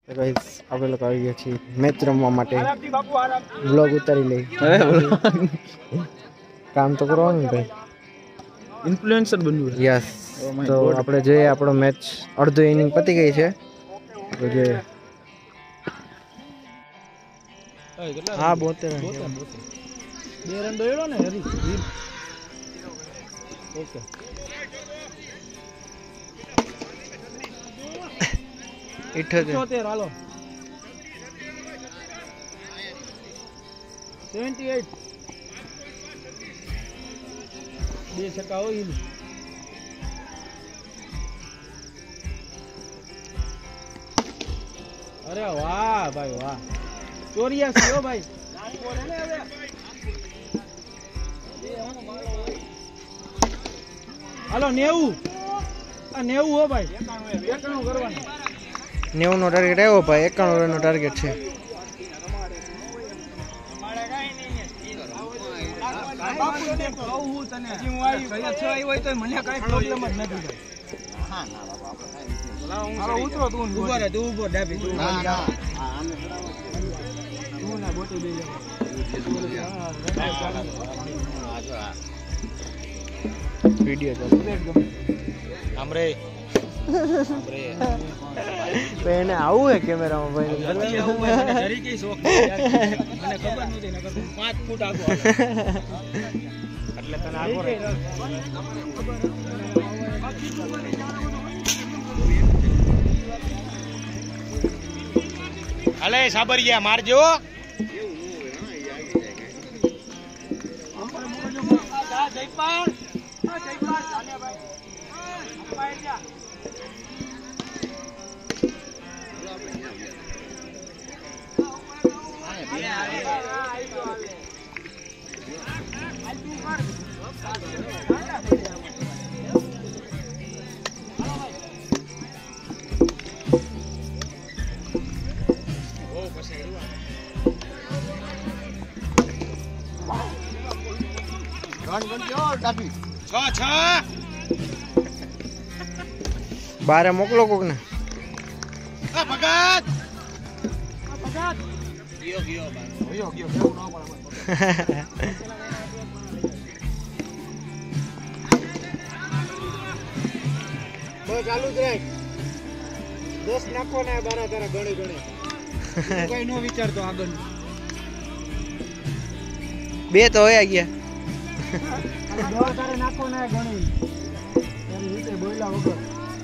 તો ગાઈસ આપણે લોકો આવી ગયા છીએ મેચ રમવા માટે વ્લોગ ઉતારી લઈ કામ તો કરવાનું ને ભાઈ ઇન્ફ્લુએન્સર બનવું યસ તો આપણે જોઈએ આપણો મેચ અડધો ઇનિંગ પતી ગઈ છે તો જોઈએ હા 72 રન 2 રન દોડ્યો ને હરી ઓકે 78 હાલો 78 2 છક્કા હોય ને અરે વાહ ભાઈ વાહ 84 હો ભાઈ હાલો 90 આ 90 હો ભાઈ 91 કરવાનું 90 નો ટાર્ગેટ આવ્યો ભાઈ 91 રન નો ટાર્ગેટ છે એને આવું હે કેમેરામાં ભાઈ એટલે તને આગો અલે સાબરિયા મારજો બારે મોકલો કોક ને ચાલુ જ રાખ 10 નાખો ને બારા તારા ગણે ગણે કઈ નો વિચારતો આગળ બે તો હોય ગયા તારે નાખો ને ગણી તારી રીતે બોલ્યા વગર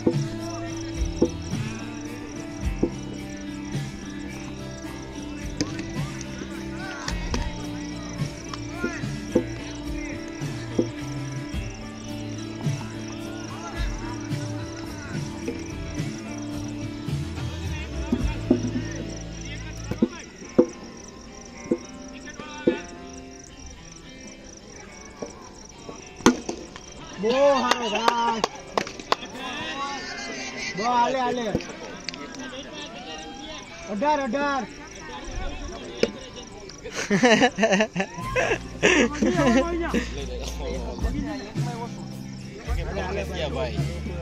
બો હારો ભાઈ બો આલે 18 ભાઈ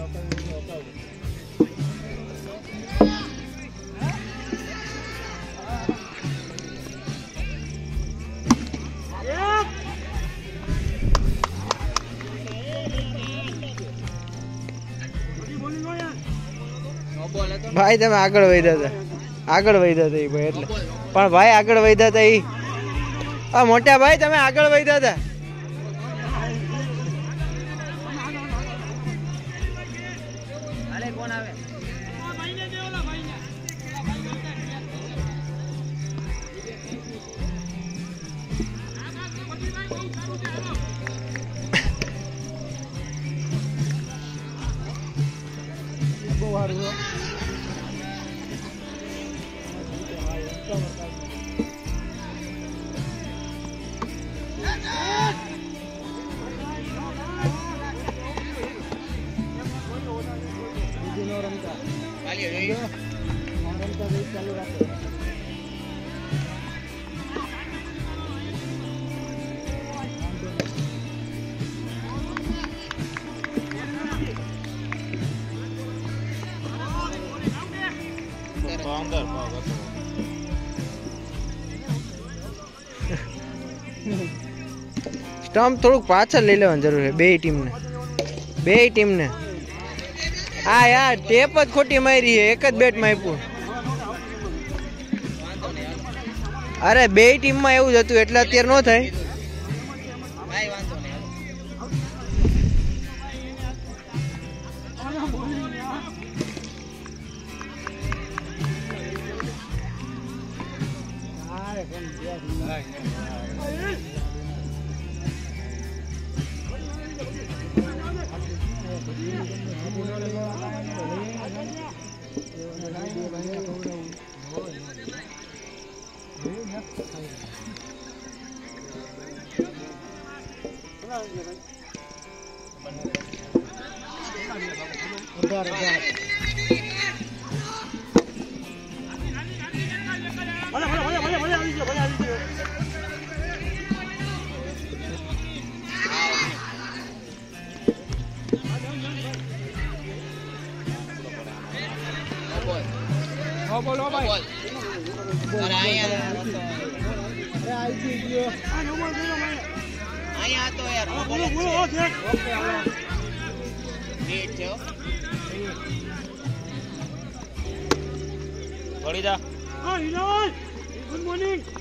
ભાઈ તમે આગળ વધ્યા હતા ભાઈ એટલે પણ ભાઈ આગળ વધ્યા હતા ઈ આ મોટા ભાઈ તમે આગળ વધ્યા હતા કોણ આવે બહુ સારું ચાલુ રાખો સ્ટમ્પ થોડુંક પાછળ લઈ લેવાની જરૂર છે બે ટીમને હા યાર ટેપ જ ખોટી મારી છે એક જ બેટમાં આપ્યું અરે બે ટીમમાં એવું જ હતું એટલે અત્યારે ન થાય બોલો ભાઈ અરે અહીંયા તો યાર બોલો ઓકે ડેટ છે ઘડી જા હા હિલાલ ગુડ મોર્નિંગ